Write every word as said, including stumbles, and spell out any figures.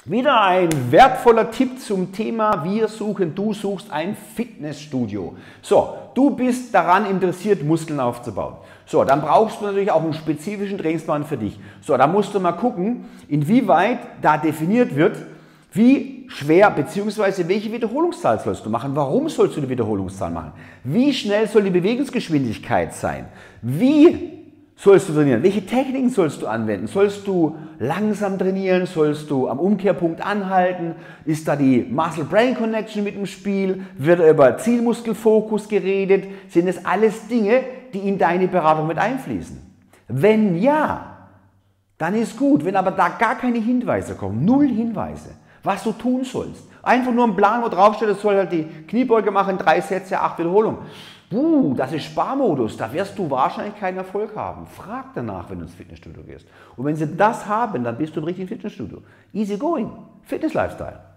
Wieder ein wertvoller Tipp zum Thema wir suchen, du suchst ein Fitnessstudio. So, du bist daran interessiert, Muskeln aufzubauen. So, dann brauchst du natürlich auch einen spezifischen Trainingsplan für dich. So, da musst du mal gucken, inwieweit da definiert wird, wie schwer bzw. welche Wiederholungszahl sollst du machen, warum sollst du die Wiederholungszahl machen, wie schnell soll die Bewegungsgeschwindigkeit sein, wie sollst du trainieren? Welche Techniken sollst du anwenden? Sollst du langsam trainieren? Sollst du am Umkehrpunkt anhalten? Ist da die Muscle-Brain-Connection mit im Spiel? Wird über Zielmuskelfokus geredet? Sind das alles Dinge, die in deine Beratung mit einfließen? Wenn ja, dann ist gut. Wenn aber da gar keine Hinweise kommen, null Hinweise, was du tun sollst, einfach nur ein Plan, wo draufsteht, es soll halt die Kniebeuge machen, drei Sätze, acht Wiederholungen. Uh, das ist Sparmodus, da wirst du wahrscheinlich keinen Erfolg haben. Frag danach, wenn du ins Fitnessstudio gehst. Und wenn sie das haben, dann bist du im richtigen Fitnessstudio. Easy going, Fitness Lifestyle.